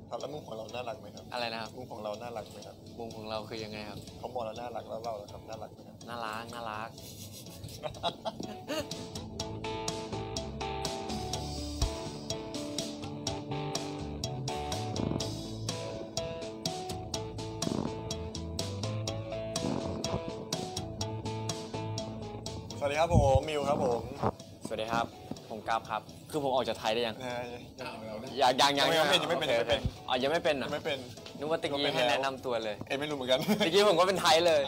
แล้วมุมของเราน่ารักไหมครับอะไรนะครับมุมของเราน่ารักไหมครับมุมของเราคือยังไงครับเขามองเราน่ารักแล้วเราครับน่ารักไหมครับน่ารักน่ารักสวัสดีครับผมมิวครับผมสวัสดีครับผมกราฟครับคือผมออกจากไทยได้ยังยังไม่เป็นอ๋อยังไม่เป็นเหรอไม่เป็นนึกว่าตะกี้ให้แนะนำตัวเลยไม่รู้เหมือนกันตะกี้ผมก็เป็นไทยเลย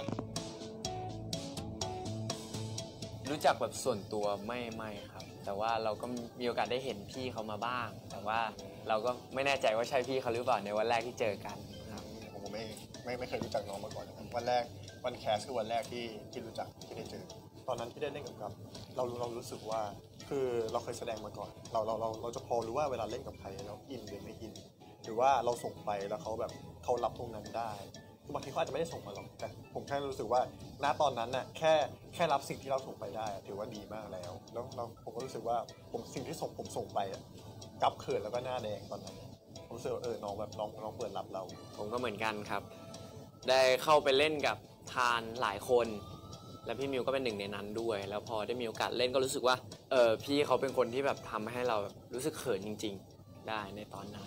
รู้จักแบบส่วนตัวไม่ครับแต่ว่าเราก็มีโอกาสได้เห็นพี่เขามาบ้างแต่ว่าเราก็ไม่แน่ใจว่าใช่พี่เขาหรือเปล่าในวันแรกที่เจอกันครับผมไม่เคยรู้จักน้องมาก่อนนะครับวันแคสคือวันแรกที่รู้จักที่ได้เจอตอนนั้นที่ได้เล่นกับเรารู้สึกว่าคือเราเคยแสดงมาก่อนเราจะพอรู้ว่าเวลาเล่นกับใครเราอินหรือไม่อินหรือว่าเราส่งไปแล้วเขาแบบเขารับตรงนั้นได้คือบางทีเขาอาจจะไม่ได้ส่งมาหรอกแต่ผมแค่รู้สึกว่าณตอนนั้นน่ะแค่รับสิ่งที่เราส่งไปได้ถือว่าดีมากแล้วผมก็รู้สึกว่าสิ่งที่ผมส่งไปกลับเขินแล้วก็หน้าแดงตอนนั้นผมรู้สึกว่าน้องแบบน้องเปิดรับเราผมก็เหมือนกันครับได้เข้าไปเล่นกับทานหลายคนและพี่มิวก็เป็นหนึ่งในนั้นด้วยแล้วพอได้มีโอกาสเล่นก็รู้สึกว่าพี่เขาเป็นคนที่แบบทำให้เรารู้สึกเขินจริงๆได้ในตอนนั้น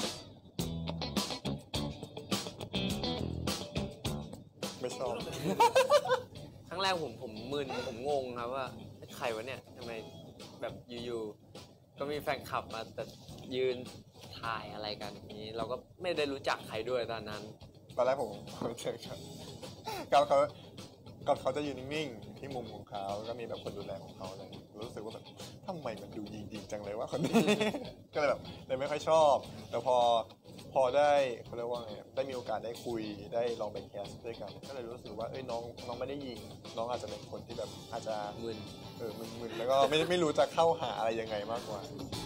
ไม่ชอบครั้งแรกผมมึนผมงงครับว่าใครวะเนี่ยทำไมแบบอยู่ๆก็มีแฟนคลับมาแต่ยืนถ่ายอะไรกันนี้เราก็ไม่ได้รู้จักใครด้วยตอนนั้นตอนแรกผมเจอครับเขาจะยืนนิ่งๆที่มุมของเขาก็มีแบบคนดูแลของเขาเลยรู้สึกว่าแบบทำไมมันดูดีจังเลยว่าคนนี้ ก็เลยแบบเลยไม่ค่อยชอบแต่พอได้เขาเรียกว่าไงได้มีโอกาสได้คุยได้ลองไปแคสด้วยกันก็เลยรู้สึกว่าน้องไม่ได้ยิงน้องอาจจะเป็นคนที่แบบอาจจะมึนมึนแล้วก็ไม่รู้จะเข้าหาอะไรยังไงมากกว่า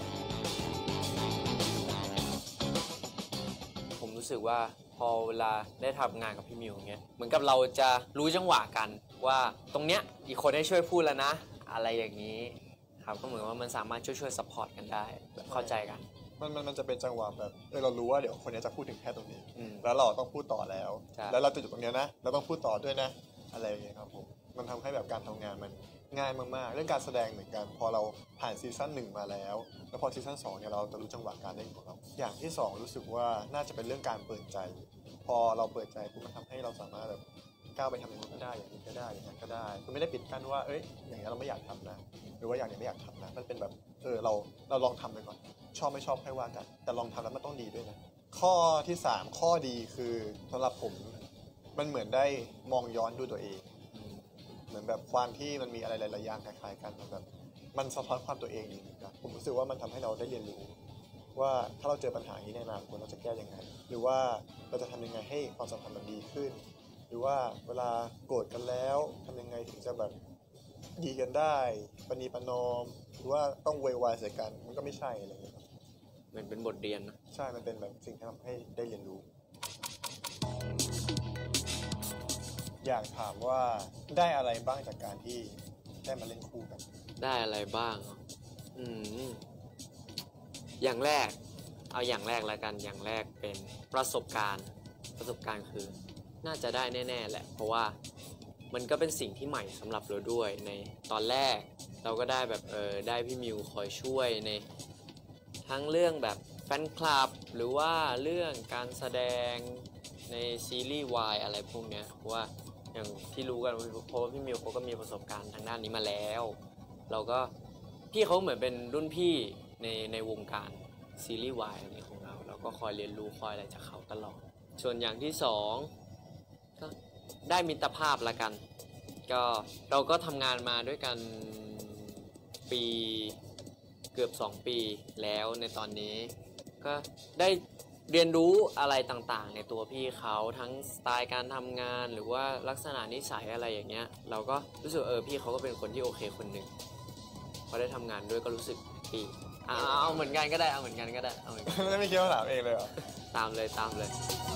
ผมรู้สึกว่าพอเวลาได้ทำงานกับพี่มิวเงี้ยเหมือนกับเราจะรู้จังหวะกันว่าตรงเนี้ยอีกคนให้ช่วยพูดแล้วนะอะไรอย่างนี้ครับก็เหมือนว่ามันสามารถช่วยซัพพอร์ตกันได้เข้าใจกันมันจะเป็นจังหวะแบบเรารู้ว่าเดี๋ยวคนนี้จะพูดถึงแค่ตรงนี้แล้วเราต้องพูดต่อแล้วเราจะอยู่ตรงนี้นะเราต้องพูดต่อด้วยนะอะไรอย่างเงี้ยครับผมมันทำให้แบบการทำงานมันง่ายมากๆเรื่องการแสดงเหมือนกันพอเราผ่านซีซั่น1มาแล้วพอซีซั่น2เนี่ยเราจะรู้จังหวะการเล่นของเราอย่างที่2รู้สึกว่าน่าจะเป็นเรื่องการเปิดใจพอเราเปิดใจปุ๊บมันทำให้เราสามารถแบบก้าวไปทำอย่างนี้ก็ได้อย่างนี้ก็ได้อย่างนั้นก็ได้คือไม่ได้ปิดกั้นว่าอย่างนี้เราไม่อยากทำนะหรือว่าอย่างนี้ไม่อยากทำนะมันเป็นแบบเราลองทำไปก่อนชอบไม่ชอบค่อยว่ากันแต่ลองทำแล้วมันต้องดีด้วยนะข้อที่3ข้อดีคือสำหรับผมมันเหมือนได้มองย้อนดูตัวเองเหมือนแบบความที่มันมีอะไรหลายๆอย่างคล้ายๆกันแบบมันสะท้อนความตัวเองอยู่นะผมรู้สึกว่ามันทำให้เราได้เรียนรู้ว่าถ้าเราเจอปัญหานี้ในอนาคตเราจะแก้ยังไงหรือว่าเราจะทำยังไงให้ความสัมพันธ์มันดีขึ้นหรือว่าเวลาโกรธกันแล้วทำยังไงถึงจะแบบดีกันได้ปณีประนอมหรือว่าต้องเวยวายใส่กันมันก็ไม่ใช่อะไรอย่างเงี้ยครับมันเป็นบทเรียนนะใช่มันเป็นแบบสิ่งที่ทำให้ได้เรียนรู้อยากถามว่าได้อะไรบ้างจากการที่ได้มาเล่นคู่กันได้อะไรบ้างอย่างแรกเอาอย่างแรกแล้วกันอย่างแรกเป็นประสบการณ์คือน่าจะได้แน่ๆแหละเพราะว่ามันก็เป็นสิ่งที่ใหม่สำหรับเราด้วยในตอนแรกเราก็ได้แบบได้พี่มิวคอยช่วยในทั้งเรื่องแบบแฟนคลับหรือว่าเรื่องการแสดงในซีรีส์วายอะไรพวกเนี้ยเพราะว่าอย่างที่รู้กันเพราะว่าพี่มิวเขาก็มีประสบการณ์ทางด้านนี้มาแล้วเราก็พี่เขาเหมือนเป็นรุ่นพี่ในวงการซีรีส์วายอะไรของเราก็คอยเรียนรู้คอยอะไรจากเขาตลอดส่วนอย่างที่2ก็ได้มิตรภาพละกันก็เราก็ทำงานมาด้วยกันปีเกือบ2 ปีแล้วในตอนนี้ก็ได้เรียนรู้อะไรต่างๆในตัวพี่เขาทั้งสไตล์การทำงานหรือว่าลักษณะนิสัยอะไรอย่างเงี้ยเราก็รู้สึกพี่เขาก็เป็นคนที่โอเคคนหนึ่งพอได้ทำงานด้วยก็รู้สึกดีเอาเหมือนกันก็ได้เอาเหมือนกันก็ได้ไม่คิดว่าถามเองเลยเหรอตามเลย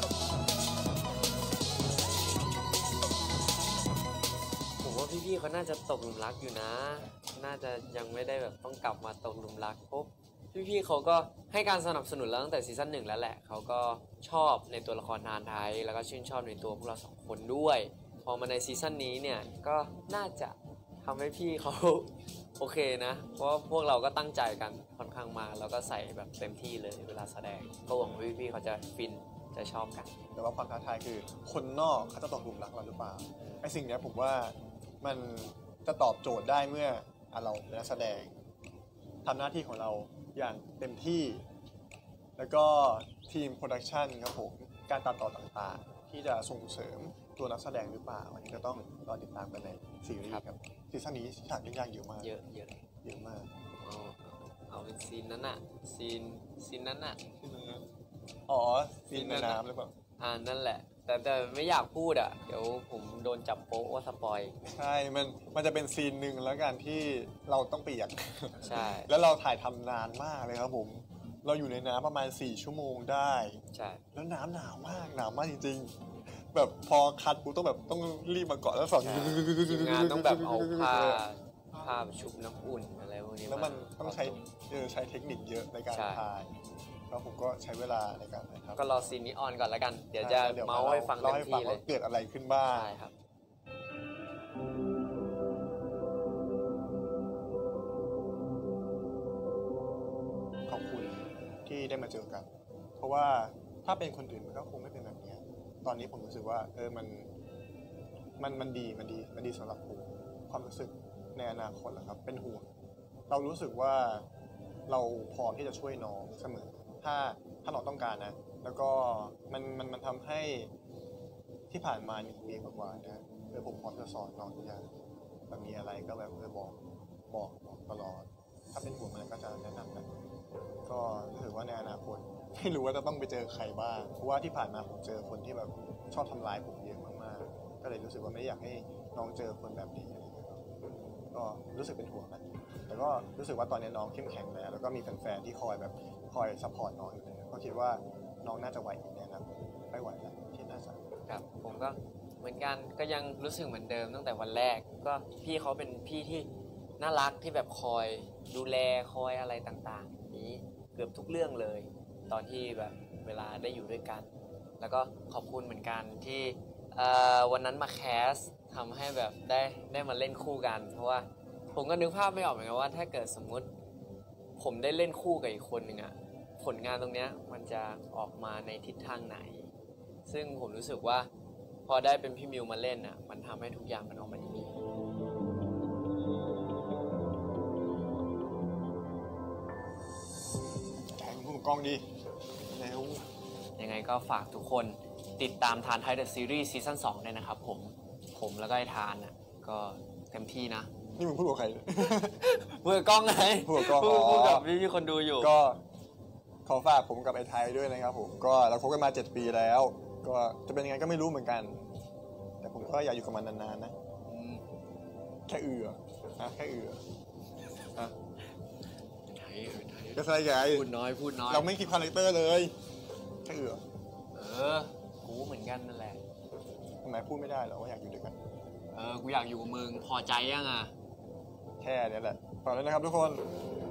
ผมว่าพี่ๆเขาน่าจะตกหลุมรักอยู่นะน่าจะยังไม่ได้แบบต้องกลับมาตกหลุมรักปุ๊บพี่ๆเขาก็ให้การสนับสนุนเราตั้งแต่ซีซั่น 1แล้วแหละเขาก็ชอบในตัวละครทานไทยแล้วก็ชื่นชอบในตัวพวกเราสองคนด้วยพอมาในซีซั่นนี้เนี่ยก็น่าจะทำให้พี่เขาโอเคนะเพราะพวกเราก็ตั้งใจกันค่อนข้างมากแล้วก็ใส่แบบเต็มที่เลยเวลาแสดงก็หวังว่าพี่ๆเขาจะฟินจะชอบกันแต่ว่าความท้าทายคือคนนอกเขาจะตกหลุมรักเราหรือเปล่าไอ้สิ่งนี้ผมว่ามันจะตอบโจทย์ได้เมื่อเราเป็นนักแสดงทำหน้าที่ของเราอย่างเต็มที่แล้วก็ทีมโปรดักชันครับผมการตัดต่อต่างๆที่จะส่งเสริมตัวนักแสดงหรือเปล่าอันนี้ก็ต้องรอติดตามกันในซีรีส์ครับซีซั่นนี้ฉากยากๆเยอะมากเยอะมากเอาเป็นซีนนั้นอะซีนนั้นอะอ๋อซีนแม่น้ำหรือเปล่านั่นแหละแต่ไม่อยากพูดอ่ะเดี๋ยวผมโดนจับโป๊ะว่าสปอยใช่มันจะเป็นซีนหนึ่งแล้วกันที่เราต้องเปียกใช่แล้วเราถ่ายทำนานมากเลยครับผมเราอยู่ในน้ำประมาณ4 ชั่วโมงได้ใช่แล้วน้ำหนาวมากจริงๆแบบพอคัดกูต้องแบบต้องรีบมาเกาะแล้วสอนทีมงานต้องแบบเอาผ้าชุบน้ำอุ่นอะไรพวกนี้แล้วมันต้องใช้เทคนิคเยอะในการถ่ายแล้วผมก็ใช้เวลาในการถ่ายก็รอซีนนี้ออนก่อนแล้วกันเดี๋ยวจะเมาให้ฟังเต็มที่เลยเกิดอะไรขึ้นบ้างใช่ครับขอบคุณที่ได้มาเจอกันเพราะว่าถ้าเป็นคนอื่นมันก็คงไม่เป็นแบบนี้ตอนนี้ผมรู้สึกว่ามันดีสำหรับผมความรู้สึกในอนาคตแหละครับเป็นห่วงเรารู้สึกว่าเราพร้อมที่จะช่วยน้องเสมอถ้าน้องต้องการนะแล้วก็มันทำให้ที่ผ่านมา1 ปีกว่าๆนะผมพร้อมจะสอนน้องทุกอย่างแบบมีอะไรก็แบบบอกตลอดถ้าเป็นห่วงอะไรก็จะแนะนำกันก็ถือว่าในอนาคตไม่รู้ว่าจะต้องไปเจอใครบ้างเพราะว่าที่ผ่านมาผมเจอคนที่แบบชอบทำร้ายผมเยอะมากๆก็เลยรู้สึกว่าไม่อยากให้น้องเจอคนแบบนี้ก็รู้สึกเป็นห่วงนะแต่ก็รู้สึกว่าตอนนี้น้องเข้มแข็งแล้วก็มีแฟนๆที่คอยซัพพอร์ตน้องอยู่เลยก็คิดว่าน้องน่าจะไหวแน่นะไม่ไหวแล้วที่น่าจะครับผมก็เหมือนกันก็ยังรู้สึกเหมือนเดิมตั้งแต่วันแรกก็พี่เขาเป็นพี่ที่น่ารักที่แบบคอยดูแลคอยอะไรต่างๆนี้เกือบทุกเรื่องเลยตอนที่แบบเวลาได้อยู่ด้วยกันแล้วก็ขอบคุณเหมือนกันที่วันนั้นมาแคสทำให้แบบได้มาเล่นคู่กันเพราะว่าผมก็นึกภาพไม่ออกเหมือนกันว่าถ้าเกิดสมมุติผมได้เล่นคู่กับอีกคนหนึ่งอะผลงานตรงเนี้ยมันจะออกมาในทิศทางไหนซึ่งผมรู้สึกว่าพอได้เป็นพี่มิวมาเล่นอะมันทำให้ทุกอย่างมันออกมาดีแข่งผู้กล้องดีแล้วยังไงก็ฝากทุกคนติดตามทานไทยเดอะซีรีส์ซีซั่น 2ด้วยนะครับผมแล้วก็ไอ้ทานอ่ะก็เต็มที่นะนี่มึงพูดกับใครพูดกับกล้องไงพูดกับกล้องพูดกับพี่คนดูอยู่ก็ขอฝากผมกับไอ้ไทยด้วยนะครับผมก็เราคบกันมา7 ปีแล้วก็จะเป็นยังไงก็ไม่รู้เหมือนกันแต่ผมก็อยากอยู่กับมันนานๆนะแค่นะแค่ก็ใช่ไงพูดน้อยเราไม่คิดคาแรคเตอร์เลยแค่กูเหมือนกันนั่นแหละทำไมพูดไม่ได้หรอว่าอยากอยู่ด้วยกันกูอยากอยู่กับมึงพอใจยังอ่ะแค่นี้แหละฝากด้วยนะครับทุกคน